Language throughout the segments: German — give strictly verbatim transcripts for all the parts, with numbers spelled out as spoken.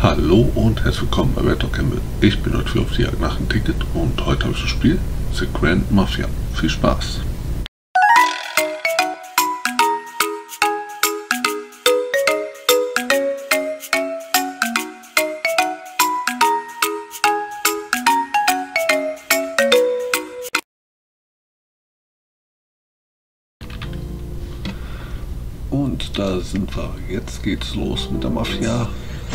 Hallo und herzlich willkommen bei Red Dog Campbell. Ich bin heute wieder auf die Jagd nach einem Ticket und heute habe ich das Spiel The Grand Mafia. Viel Spaß! Und da sind wir. Jetzt geht's los mit der Mafia.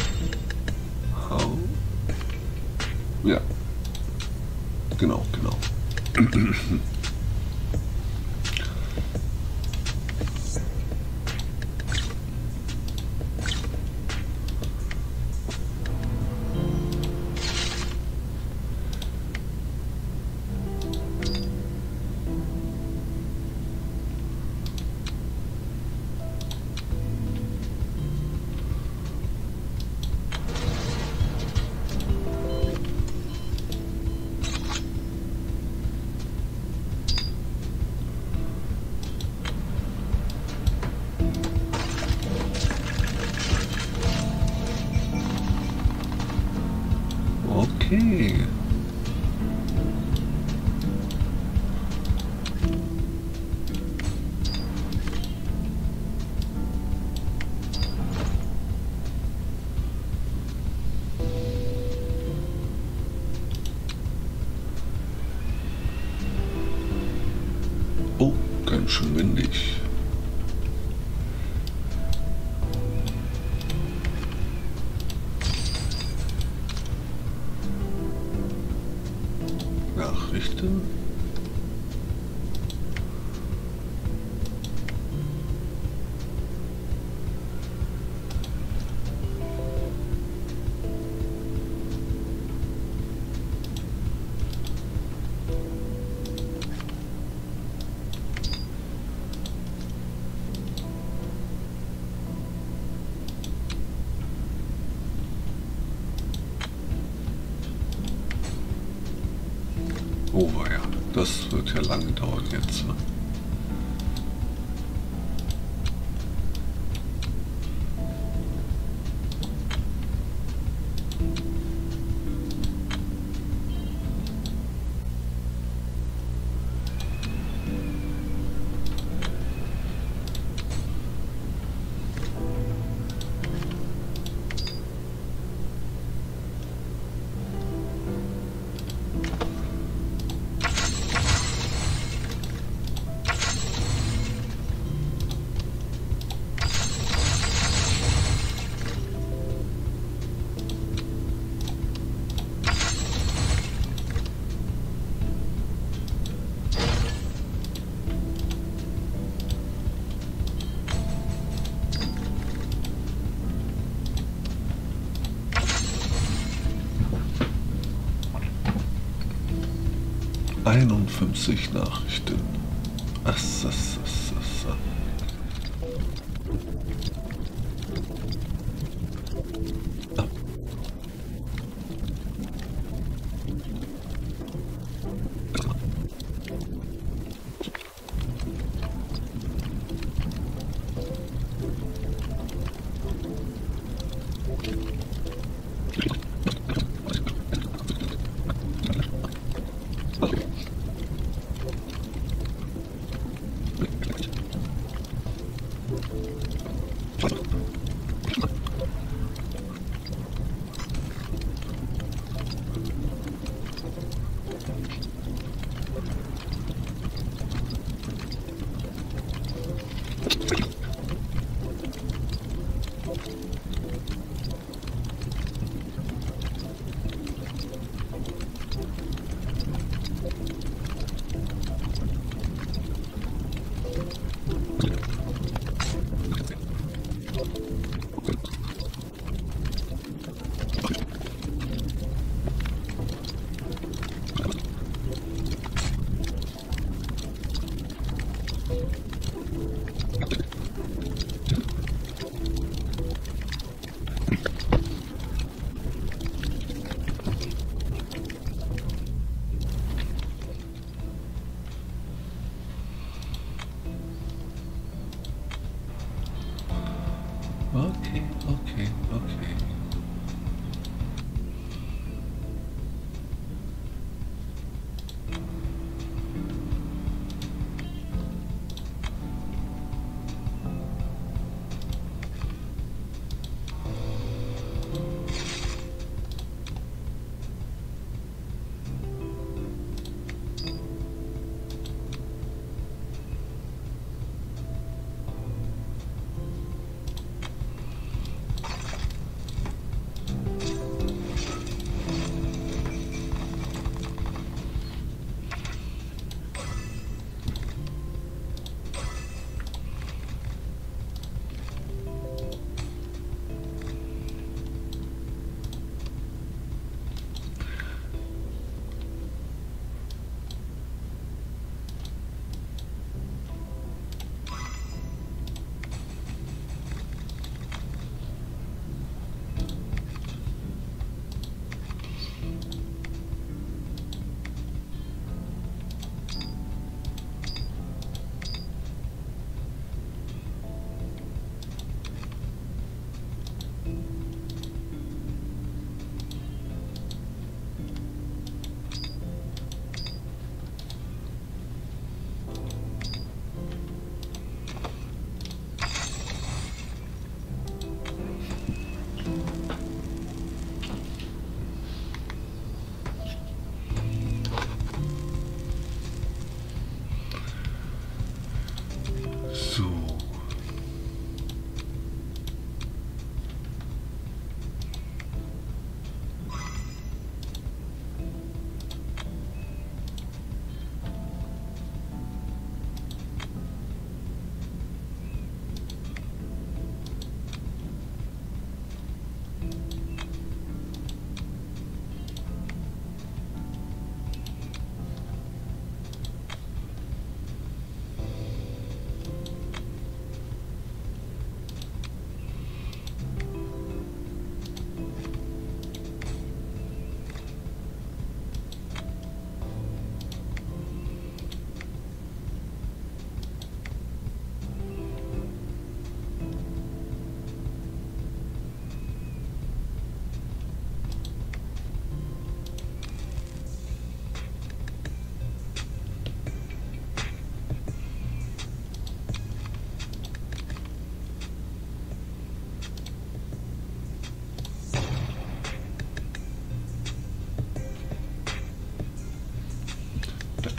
Ja, genau, genau. Okay. Oh, ganz schön windig. Nachrichten. Oh ja, das wird ja lange dauern jetzt. einundfünfzig Nachrichten. Ass, ass, ass, ass.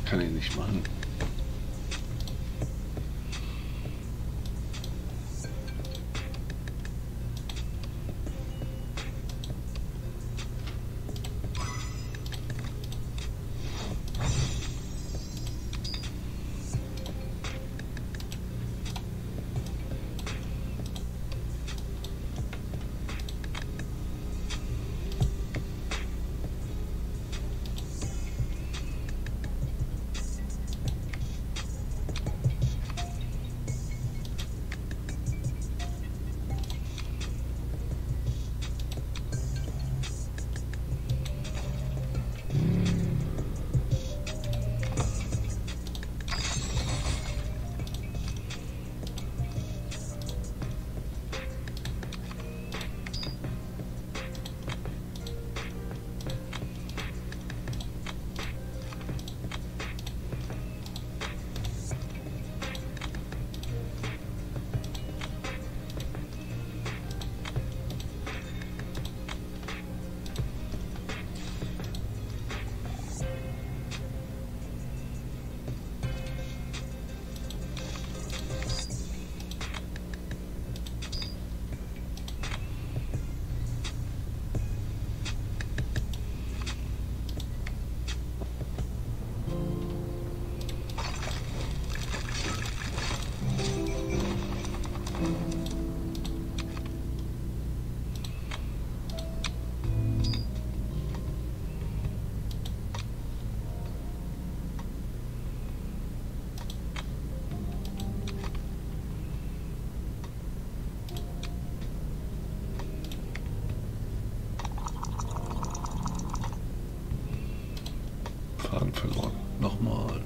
Kann ich nicht machen. Faden verloren. Nochmal.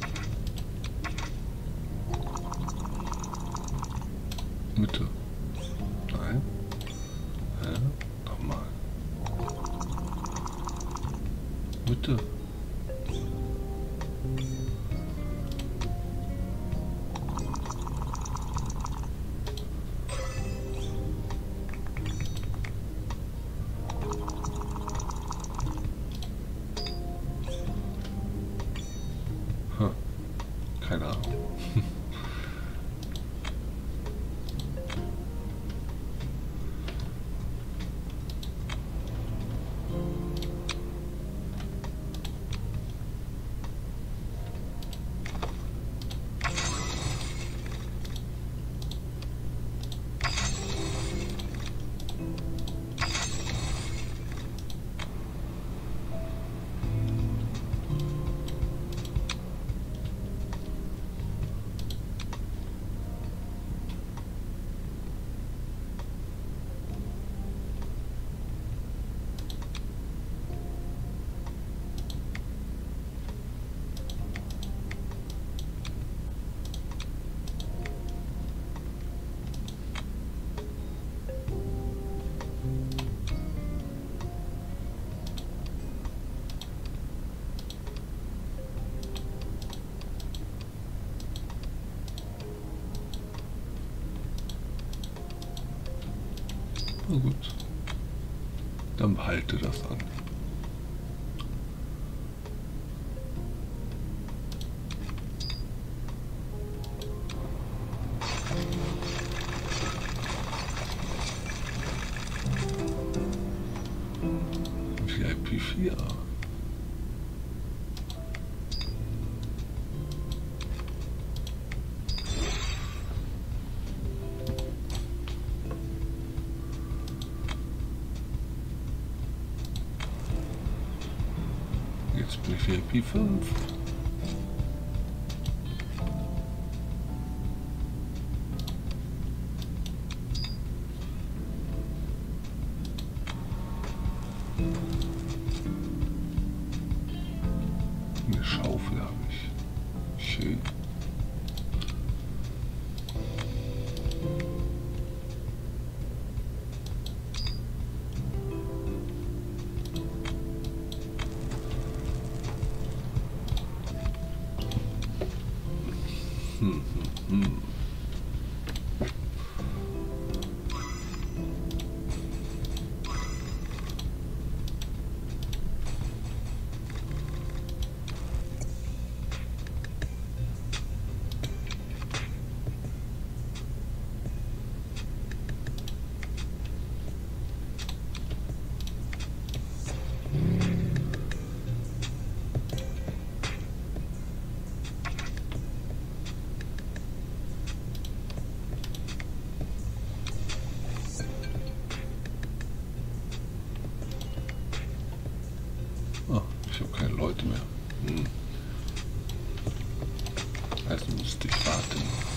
Mitte. Nein. Ja, nochmal. Mitte. Keine Ahnung. Na gut, dann behalte das an. V I P vier. Jetzt bin ich V I P fünf. Eine Schaufel habe ich. Schön. Hm, hm, hm. Ich habe keine Leute mehr. Hm. Also müsste ich warten.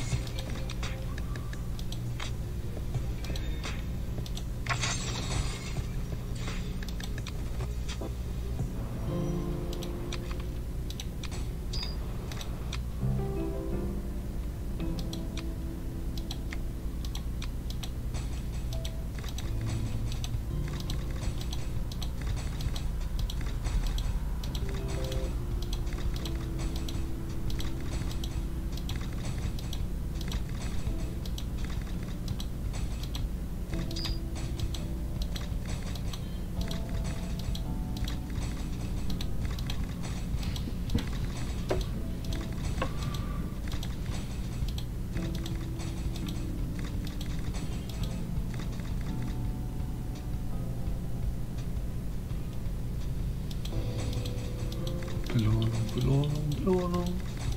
Belohnung, Belohnung, Belohnung.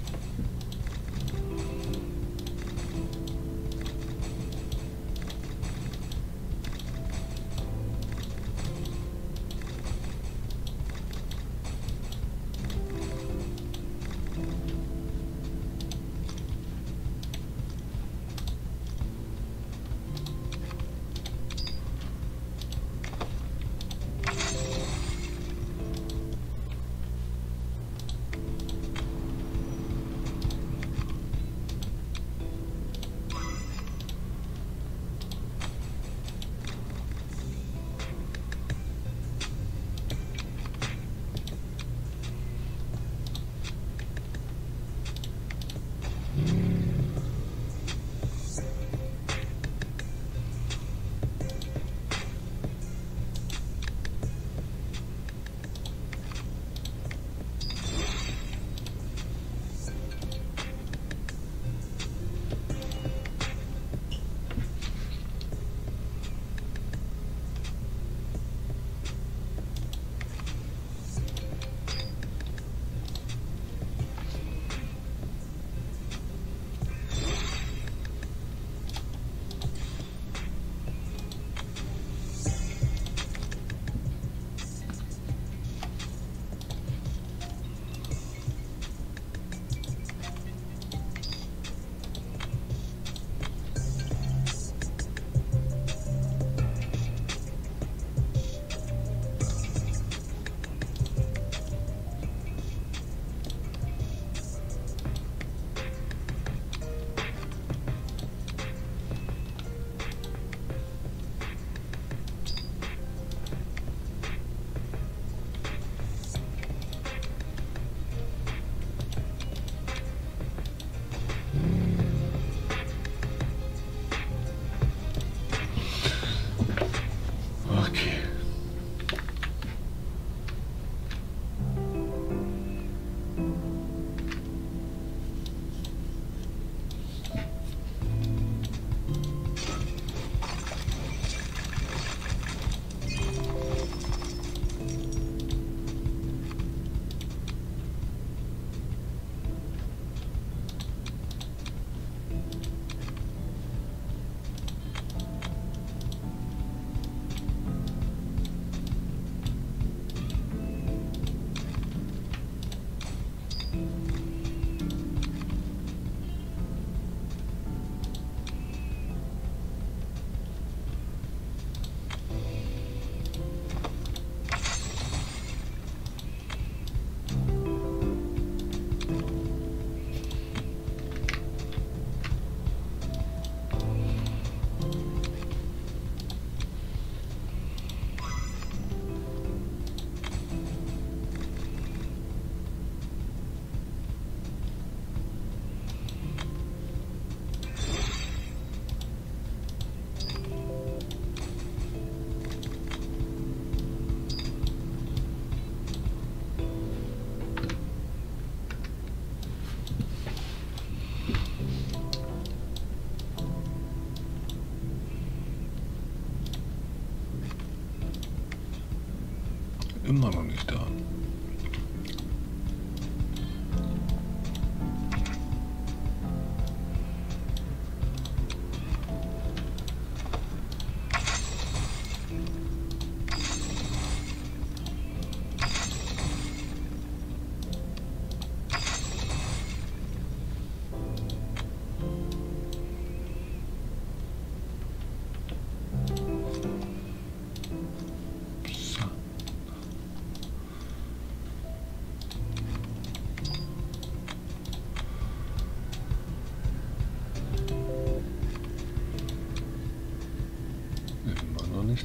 Immer noch nicht da.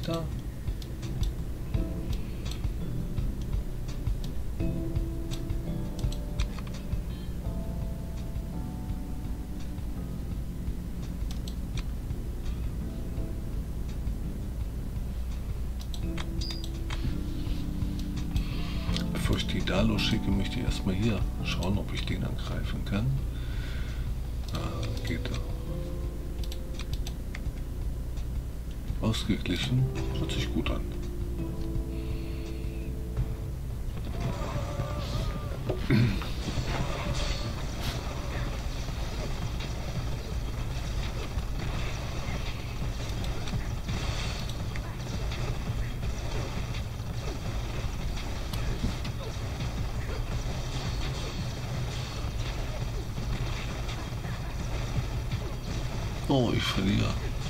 da? Bevor ich die da losschicke, möchte ich erstmal hier schauen, ob ich den angreifen kann. Ah, geht da. Ausgeglichen, hört sich gut an. Oh, ich verliere.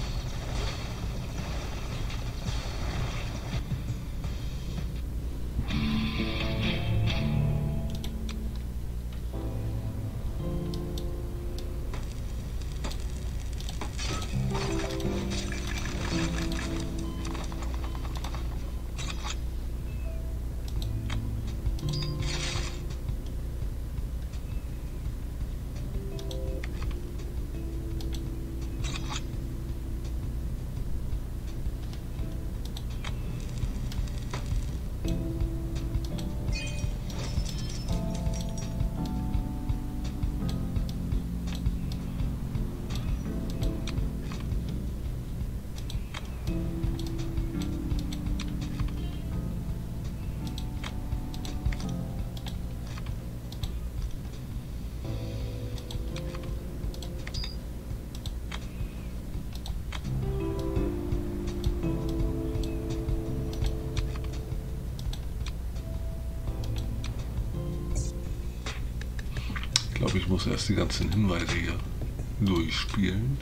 Ich glaube, ich muss erst die ganzen Hinweise hier durchspielen.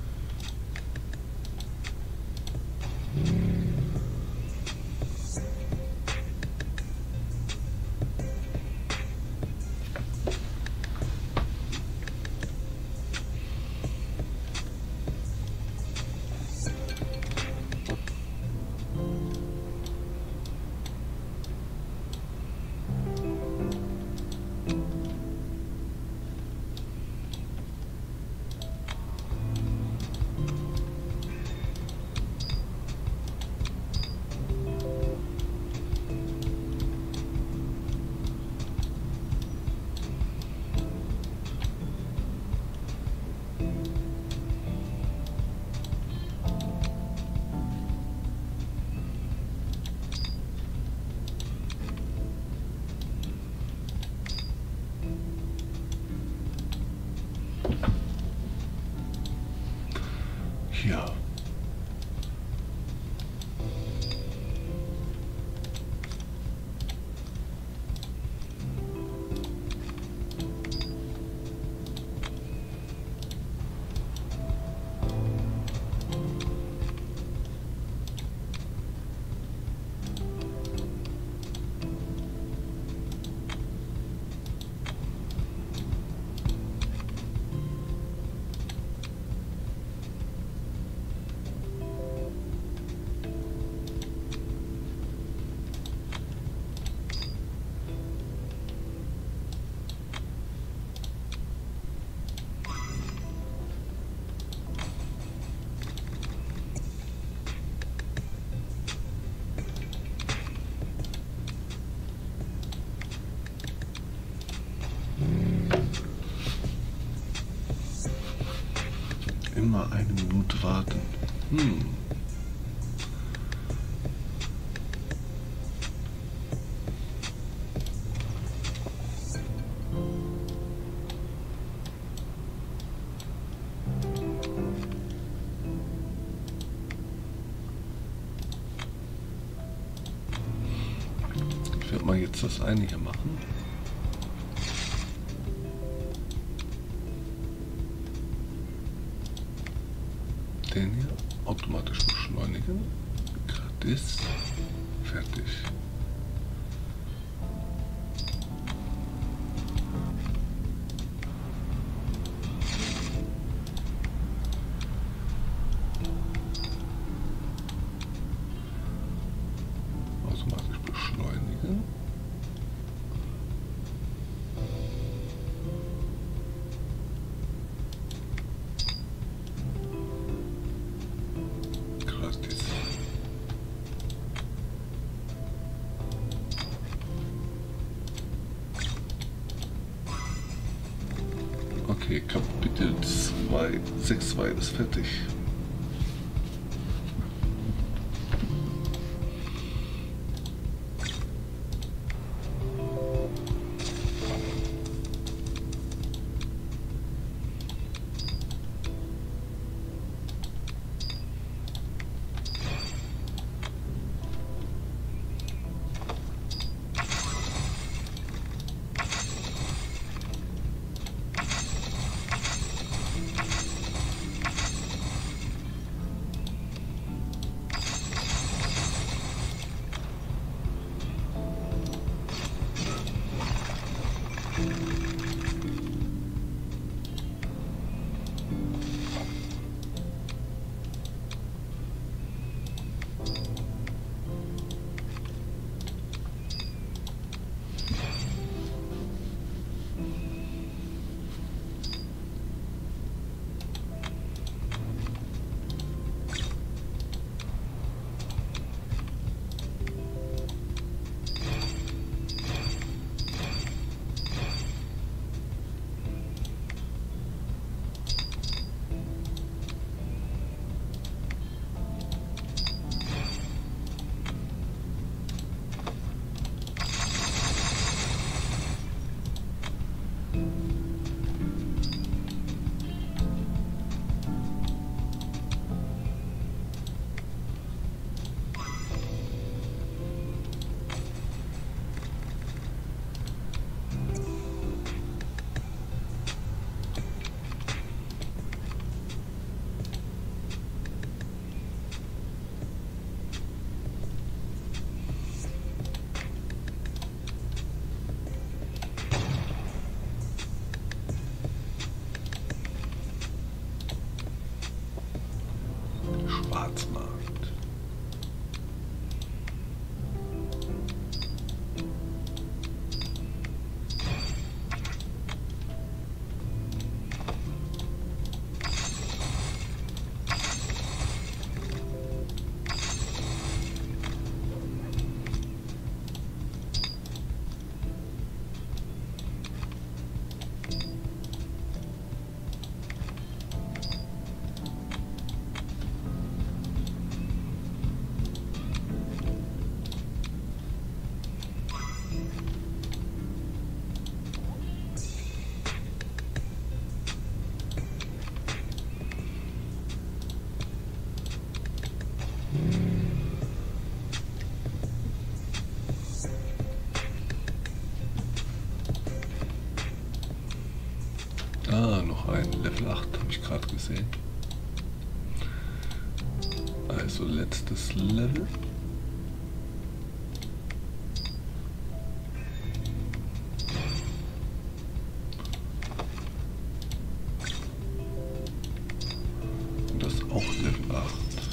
Ja. Immer eine Minute warten. Hm. Ich werde mal jetzt das eine hier machen. Den hier automatisch beschleunigen. Gratis. Fertig. hin. Gratis. Okay, Kapitel zwei, sechs Punkt zwei ist fertig. Schwarzmarkt. Ah, noch ein Level acht habe ich gerade gesehen. Also letztes Level. Und das auch Level acht.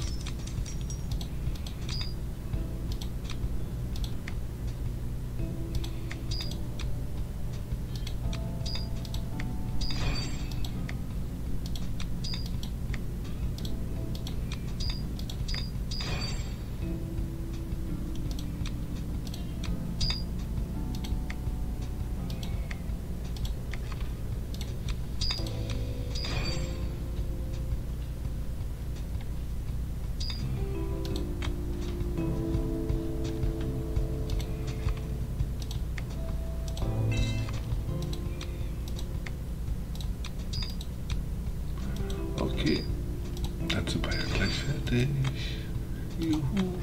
Okay, dann sind wir ja gleich fertig. Juhu.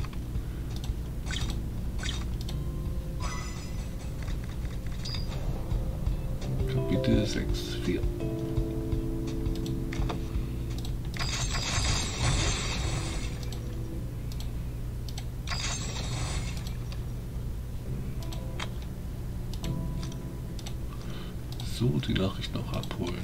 Kapitel sechs Punkt vier. So, die Nachricht noch abholen.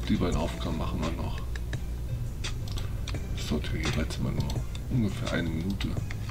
Die beiden Aufgaben machen wir noch. Das dauert hier jeweils immer nur ungefähr eine Minute.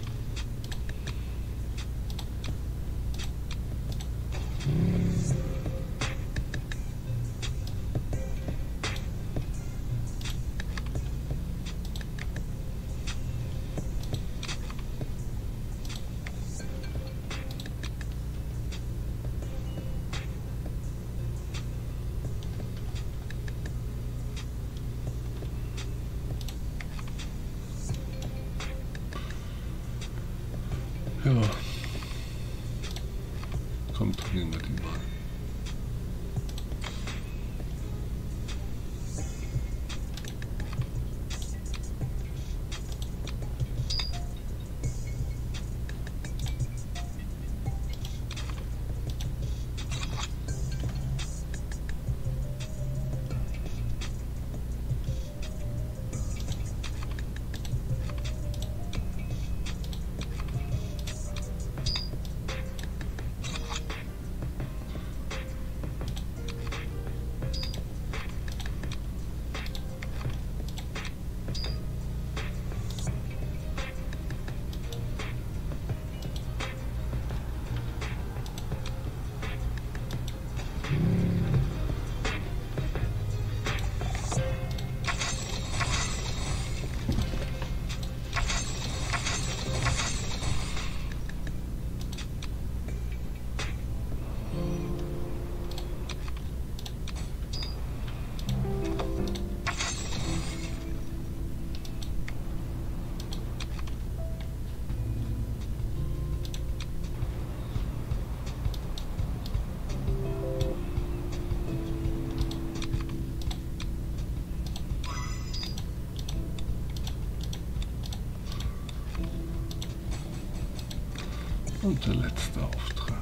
Ja, komm, trainieren wir den mal. Und der letzte Auftrag.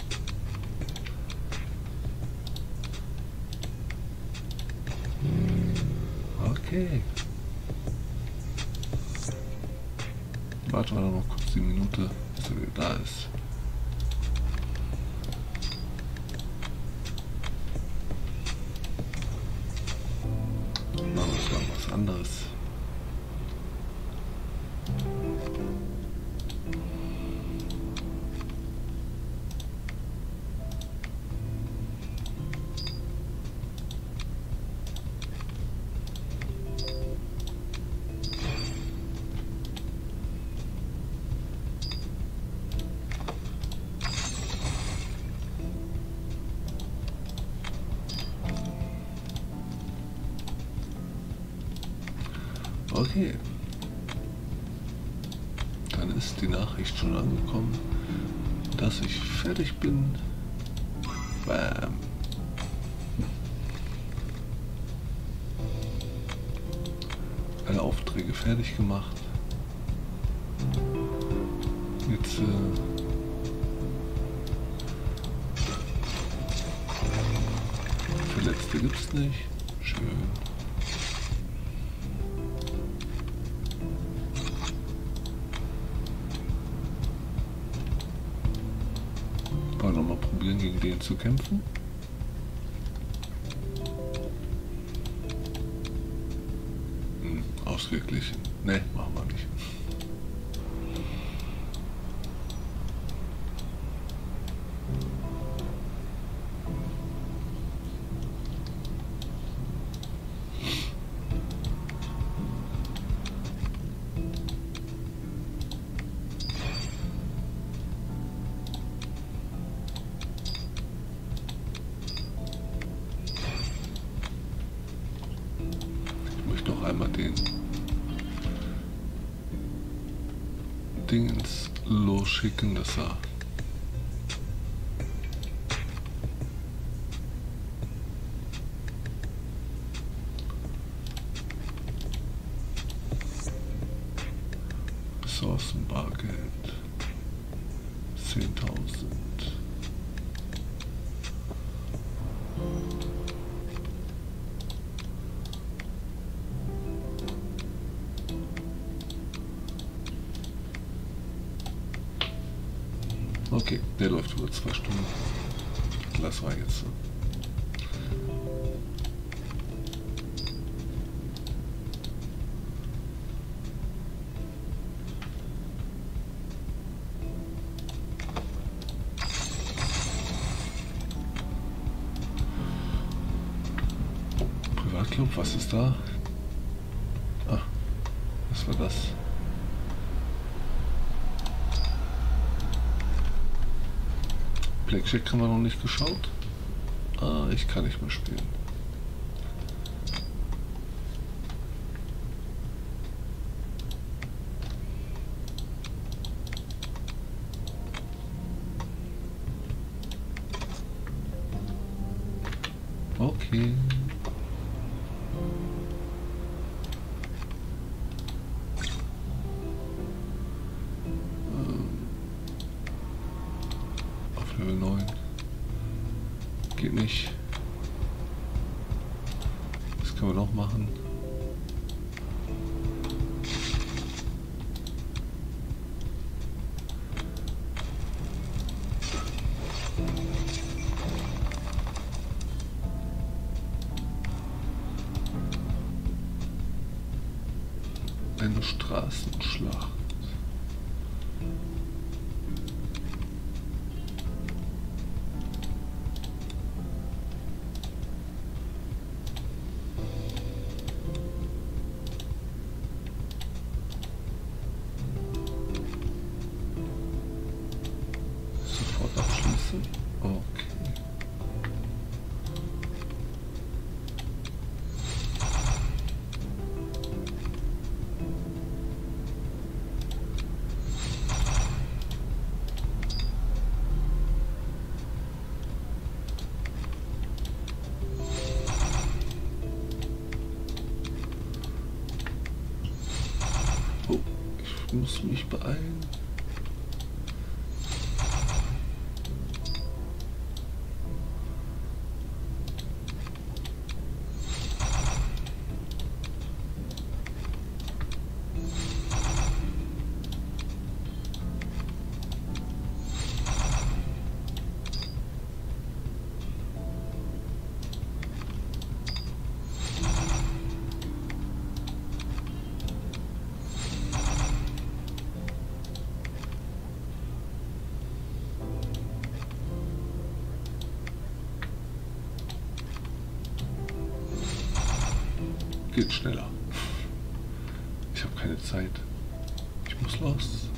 Okay. Warten wir noch kurz die Minute, bis er wieder da ist. Machen wir mal was anderes. Okay, dann ist die Nachricht schon angekommen, dass ich fertig bin. Bam. Alle Aufträge fertig gemacht. Jetzt äh, Verletzte gibt's nicht. Schön. Noch mal probieren, gegen den zu kämpfen. Hm, ausgeglichen. Ne, machen wir nicht. Noch einmal den Ding ins losschicken, dass er Ressourcenbargeld zehntausend. Okay, der läuft über zwei Stunden. Lass mal jetzt. ich glaube, was ist da? Ah, was war das? Blackjack haben wir noch nicht geschaut. Ah, ich kann nicht mehr spielen. Okay. Level neun. Geht nicht. Was können wir noch machen? Eine Straßenschlacht. Okay. Oh, ich muss mich beeilen. Geht schneller. Ich habe keine Zeit. Ich muss los.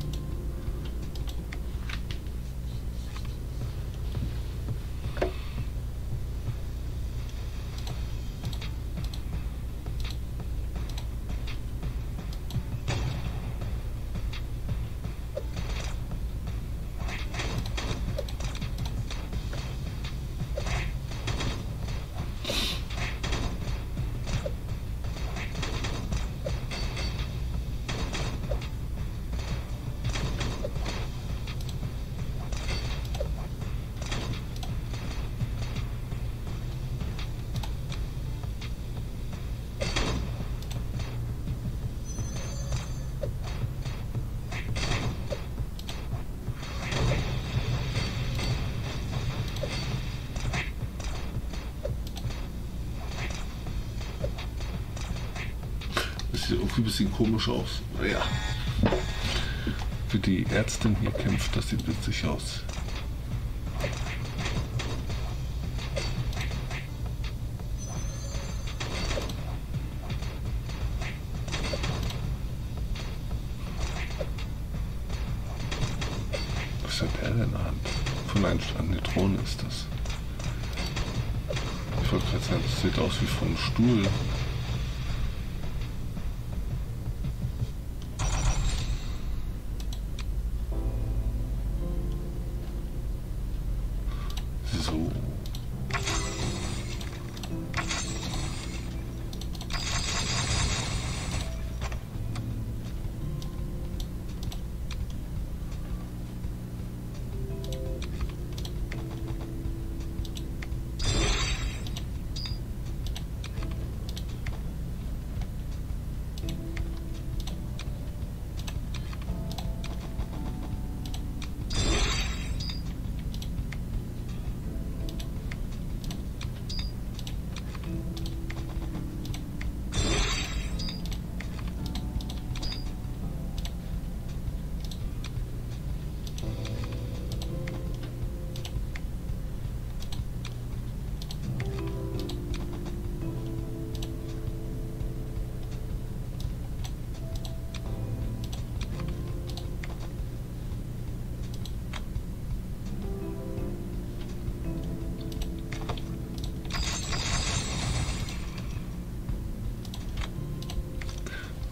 Das sieht irgendwie ein bisschen komisch aus. Naja. Wie die Ärztin hier kämpft, das sieht witzig aus. Was hat der denn in der Hand? Von einem Neutron ist das. Ich wollte gerade sagen, das sieht aus wie vom Stuhl. So.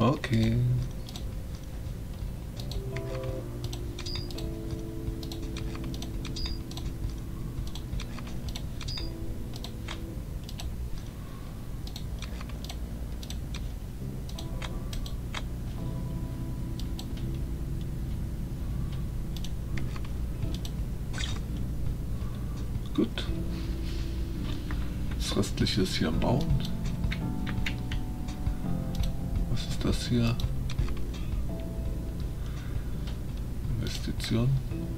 Okay. Gut. Das restliche ist hier am Bauen. Was ist das hier? Investition.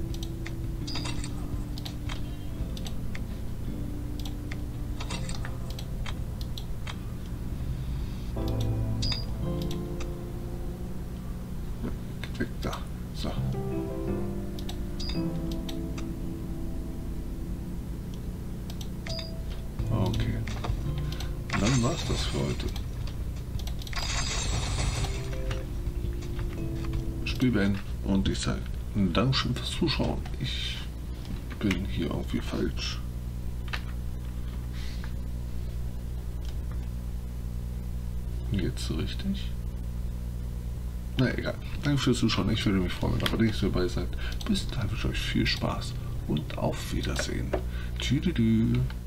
Weg da. So. Okay. Und dann war's das für heute. Spiel beenden. Und ich sage Dankeschön fürs Zuschauen. Ich bin hier irgendwie falsch. Jetzt so richtig? Na egal. Danke fürs Zuschauen. Ich würde mich freuen, wenn ihr bei nächstes Mal dabei seid. Bis dahin wünsche ich euch viel Spaß und auf Wiedersehen. Tschüss.